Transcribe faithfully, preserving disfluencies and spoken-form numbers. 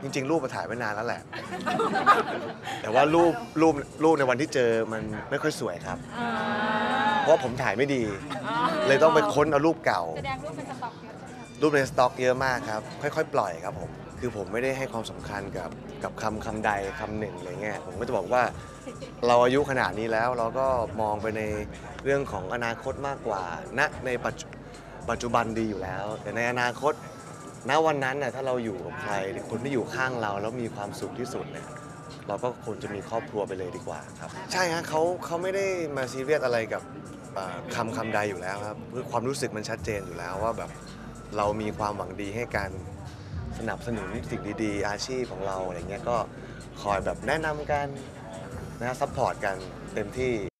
จริงๆรูปมาถ่ายไว้นานแล้วแหละ แต่ว่ารูปรูปรูปในวันที่เจอมันไม่ค่อยสวยครับ เพราะผมถ่ายไม่ดี เลยต้องไปค้นเอารูปเก่าแสดงรูปเป็นสต็อกเยอะใช่ไหมครับรูปในสต็อกเยอะมากครับค่อยๆ ปล่อยครับผมคือผมไม่ได้ให้ความสำคัญกับกับคำคำใดคำหนึ่งอะไรเงี้ยผมก็จะบอกว่าเราอายุขนาดนี้แล้วเราก็มองไปในเรื่องของอนาคตมากกว่าณในปัจจุปัจจุบันดีอยู่แล้ว แต่ในอนาคตณวันนั้นน่ะถ้าเราอยู่กับใครคนที่อยู่ข้างเราแล้วมีความสุขที่สุดเนี่ยเราก็ควรจะมีครอบครัวไปเลยดีกว่าครับใช่ฮะเขาเขาไม่ได้มาซีเรียสอะไรกับคำคำใดอยู่แล้วครับคือความรู้สึกมันชัดเจนอยู่แล้วว่าแบบเรามีความหวังดีให้กันสนับสนุนสิ่งดีๆอาชีพของเราอะไรเงี้ยก็คอยแบบแนะนำกันนะซัพพอร์ตกันเต็มที่